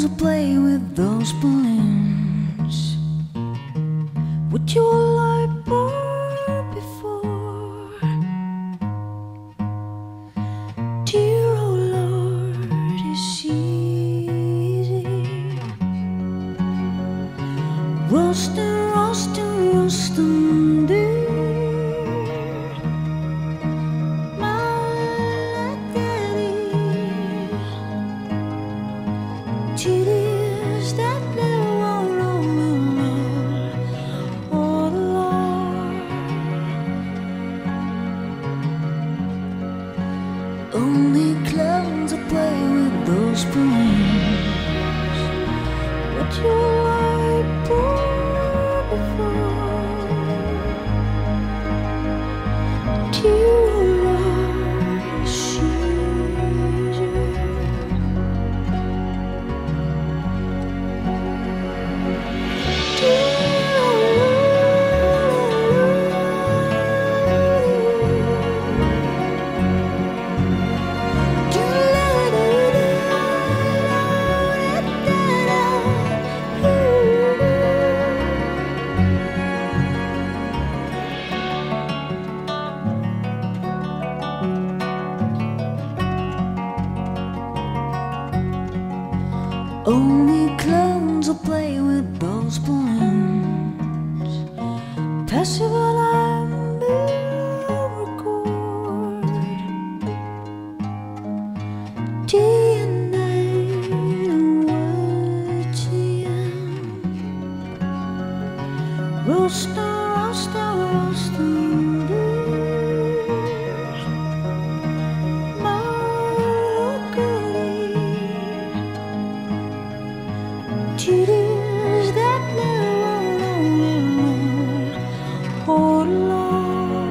to play with those balloons. Would you like more before? Dear, oh Lord, it's easy. Roasting, roasting, roasting, dear. Tears that never won't all along. Only clowns will play with those balloons. What you like before? Dear, oh Lord, it's easy. Only clowns will play with those balloons. Passive alarm will record. Day and night and watching. Roasting, roasting, roasting blues. My locally. Tears that never hold along.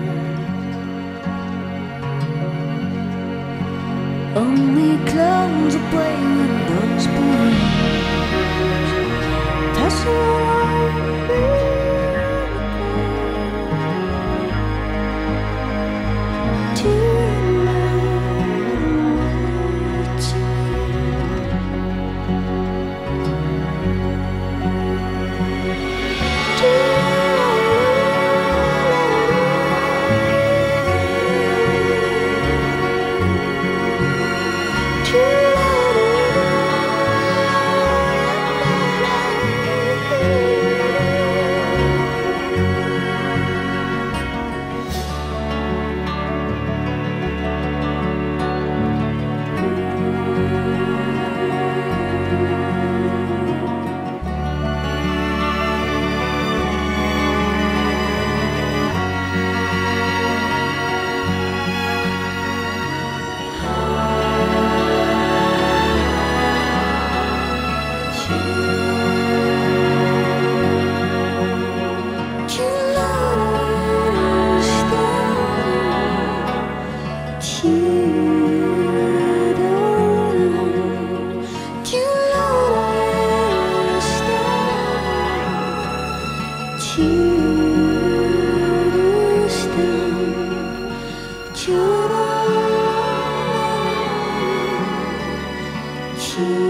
Only clowns will play with those balloons. Pass around you